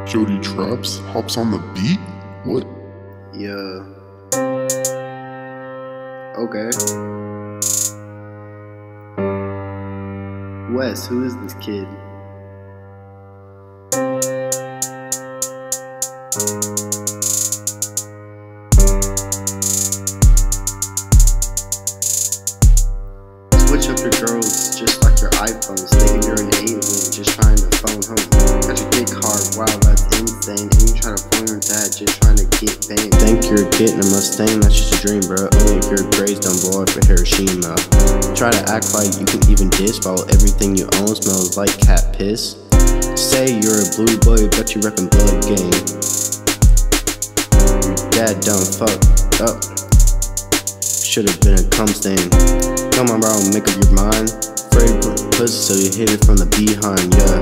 Jody Traps hops on the beat? What? Yeah. Okay. Wes, who is this kid? Switch up your girls just like your iPhones, thinking you're an alien, just trying to phone home. Got your dick hard, wow, that's insane. And you trying to phone your dad, just trying to get fame. Think you're getting a Mustang, that's just a dream, bro. Only if your grades don't blow up for Hiroshima. Try to act like you can even diss while everything you own smells like cat piss. Say you're a blue boy, but you reppin' blood gang. Your dad done fucked up. Should've been a Tombstone. Come on, bro, make up your mind. Afraid of pussy, so you hit it from the behind, yeah.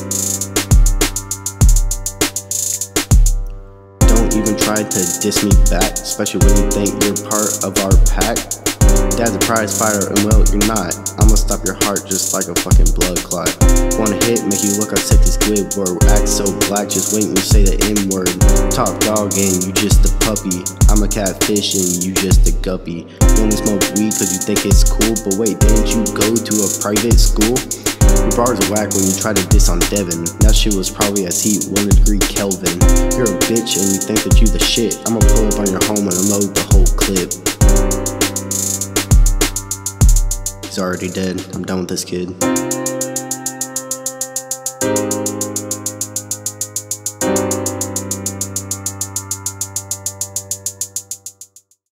Don't even try to diss me back, especially when you think you're part of our pack. Dad's a prize fighter, and well, you're not. I'ma stop your heart just like a fucking blood clot. One hit, make you look how sick this Squidward. Act so black, just wait when you say the N-word. Top dog and you just a puppy. I'm a catfish and you just a guppy. You only smoke weed cause you think it's cool, but wait, didn't you go to a private school? Your bars are whack when you try to diss on Devin. That shit was probably at heat 1 degree Kelvin. You're a bitch and you think that you the shit. I'ma pull up on your home and unload the whole clip. He's already dead. I'm done with this kid.